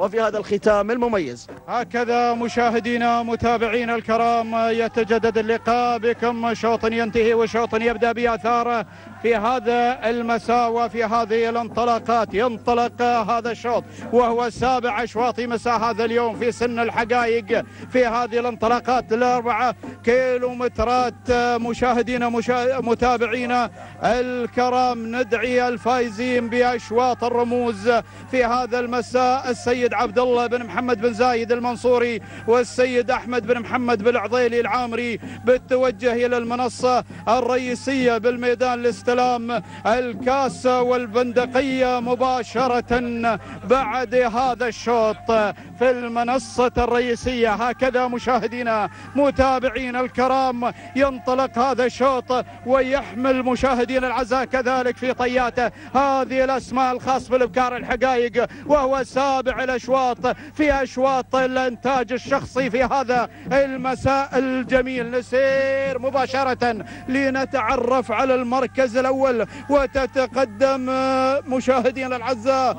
وفي هذا الختام المميز. هكذا مشاهدينا متابعينا الكرام يتجدد اللقاء بكم، شوط ينتهي وشوط يبدأ بأثاره في هذا المساء وفي هذه الانطلاقات. ينطلق هذا الشوط وهو 7 أشواط مساء هذا اليوم في سن الحقائق في هذه الانطلاقات ال4 كيلومترات. مشاهدينا متابعينا الكرام ندعي الفائزين بأشواط الرموز في هذا المساء السيد عبد الله بن محمد بن زايد المنصوري والسيد أحمد بن محمد بالعضيلي العامري بالتوجه إلى المنصة الرئيسية بالميدان الاستلام الكاس والبندقية مباشرة بعد هذا الشوط في المنصة الرئيسية. هكذا مشاهدينا متابعين الكرام ينطلق هذا الشوط ويحمل مشاهدين العزاء كذلك في طياته هذه الأسماء الخاص بالإبكار الحقائق، وهو 7 الأشواط في أشواط الإنتاج الشخصي في هذا المساء الجميل. نسير مباشرة لنتعرف على المركز الأول وتتقدم مشاهدين الأعزاء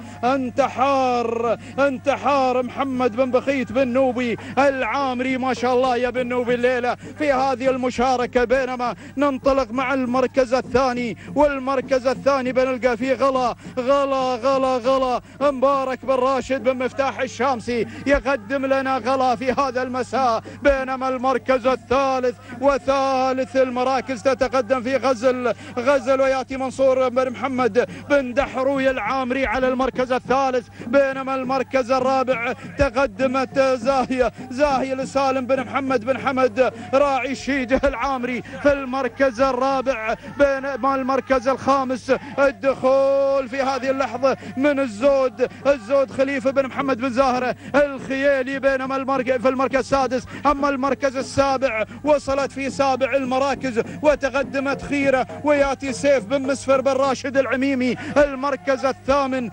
انتحار محمد بن بخيت بن نوبي العامري. ما شاء الله يا بن نوبي الليلة في هذه المشاركة. بينما ننطلق مع المركز الثاني، والمركز الثاني بنلقى فيه غلا مبارك بن راشد بن مفتاح الشامسي يقدم لنا غلا في هذا المساء. بينما المركز الثالث وثالث المراكز تتقدم في غزل وياتي منصور بن محمد بن دحروي العامري على المركز الثالث. بينما المركز الرابع تقدمت زاهية لسالم بن محمد بن حمد راعي الشيجه العامري في المركز الرابع. بينما المركز الخامس الدخول في هذه اللحظة من الزود خليفة بن محمد بن زاهرة الخيالي. بينما في المركز السادس. أما المركز السابع وصلت في سابع المراكز وتقدمت خيرة وياتي سيف بن مسفر بن راشد العميمي. المركز الثامن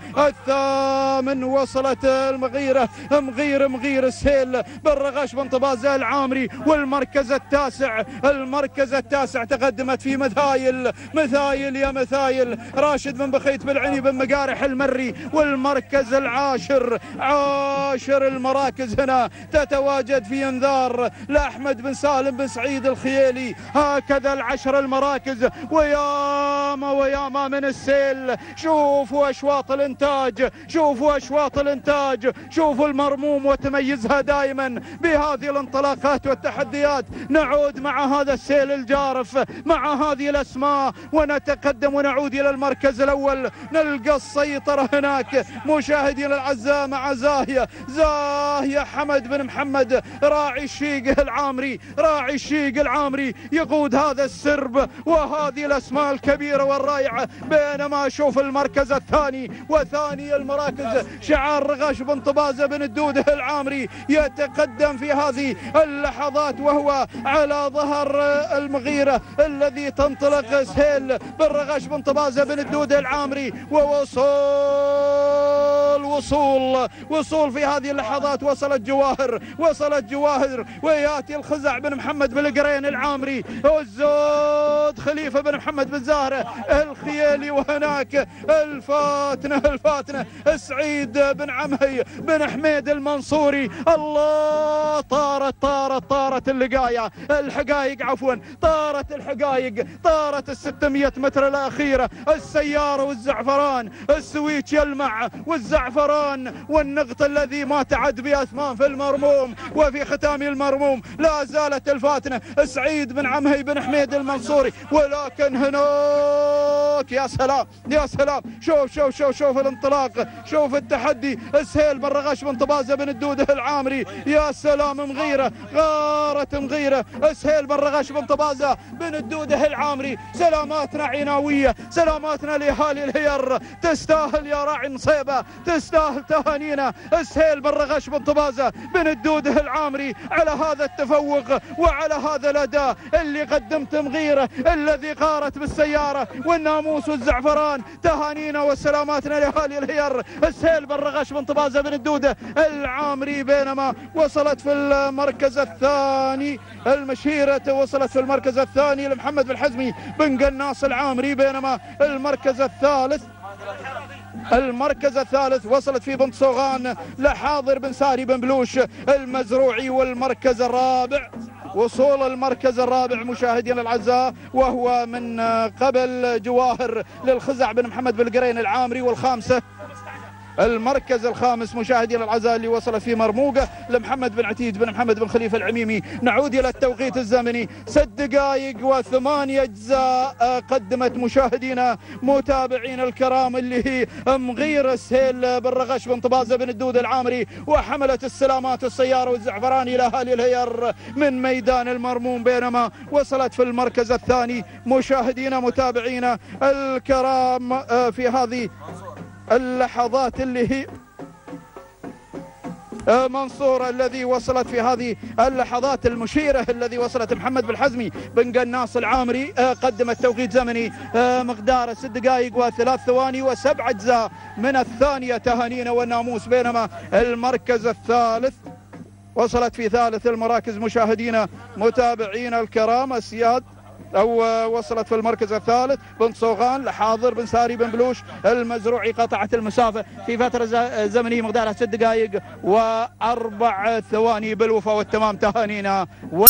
وصلت مغير السيل بن رغاش بن طبازة العامري. والمركز التاسع تقدمت في مثايل يا مثايل راشد بن بخيت بن عني بن مقارح المري. والمركز عاشر المراكز هنا تتواجد في انذار لأحمد بن سالم بن سعيد الخيالي. هكذا 10 المراكز وياما من السيل. شوفوا أشواط الانتاج، شوفوا المرموم وتميزها دائما بهذه الانطلاقات والتحديات. نعود مع هذا السيل الجارف مع هذه الأسماء ونتقدم ونعود إلى المركز الأول. نلقى السيطرة هناك مشاهدين الأعزاء مع زاهية حمد بن محمد راعي الشيق العامري يقود هذا السرب وهذه الأسماء الكبيرة والرائعة. بينما أشوف المركز الثاني وثاني المراكز شعار رغاش بن طبازة بن الدودة العامري يتقدم في هذه اللحظات وهو على ظهر المغيرة الذي تنطلق سهيل بن رغاش بن طبازة بن الدودة العامري. وصول في هذه اللحظات. وصلت جواهر وياتي الخزع بن محمد بن القرين العامري والزود خليفة بن محمد بن زهرة الخيالي. وهناك الفاتنة سعيد بن عمهي بن حميد المنصوري. الله طارت الحقائق عفوا طارت الحقائق. طارت 600 متر الأخيرة. السيارة والزعفران السويتش يلمع والزعفران والنقط الذي ما تعد بأثمان في المرموم. وفي ختام المرموم لا زالت الفاتنة سعيد بن عمهي بن حميد المنصوري. ولكن هناك يا سلام شوف الانطلاق، شوف التحدي. سهيل بن رغاش بن طبازة بن الدودة العامري. يا سلام غارت مغيرة سهيل بن رغاش بن طبازة بن الدودة العامري. سلاماتنا عناوية، سلاماتنا لأهالي الهير. تستاهل يا راعي نصيبة، تستاهل تهانينا سهيل بن رغاش بن طبازة بن الدودة العامري على هذا التفوق وعلى هذا الأداء اللي قدمته مغيرة الذي غارت بالسيارة والناموس والزعفران. تهانينا وسلاماتنا لأهالي الهير سهيل بن رغاش بن طبازة بن الدودة العامري. بينما وصلت في المركز الثاني المشيرة، وصلت في المركز الثاني لمحمد بن حزمي بن قناص العامري. بينما المركز الثالث المركز الثالث وصلت في بنت صوغان لحاضر بن ساري بن بلوش المزروعي. والمركز الرابع وصول المركز الرابع مشاهدينا الاعزاء وهو من قبل جواهر للخزع بن محمد بن القرين العامري. والخامسه المركز الخامس مشاهدينا الاعزاء اللي وصل في مرموقه لمحمد بن عتيج بن محمد بن خليفه العميمي. نعود الى التوقيت الزمني 6 دقائق و8 اجزاء قدمت مشاهدينا متابعين الكرام اللي هي مغير السهيل بن رغش بن طبازه بن الدود العامري وحملت السلامات السياره والزعفراني الى اهالي الهير من ميدان المرموم. بينما وصلت في المركز الثاني مشاهدينا متابعينا الكرام في هذه اللحظات اللي هي منصور الذي وصلت في هذه اللحظات المشيرة الذي وصلت محمد بن حزمي بن قناص العامري قدمت توقيت زمني مقداره 6 دقائق و3 ثواني و7 أجزاء من الثانية. تهانينا والناموس. بينما المركز الثالث وصلت في ثالث المراكز مشاهدينا متابعينا الكرام السياد أو وصلت في المركز الثالث بنت صوغان لحاضر بن ساري بن بلوش المزروعي. قطعت المسافة في فترة زمنية مقدارها 6 دقائق و4 ثواني بالوفاء والتمام. تهانينا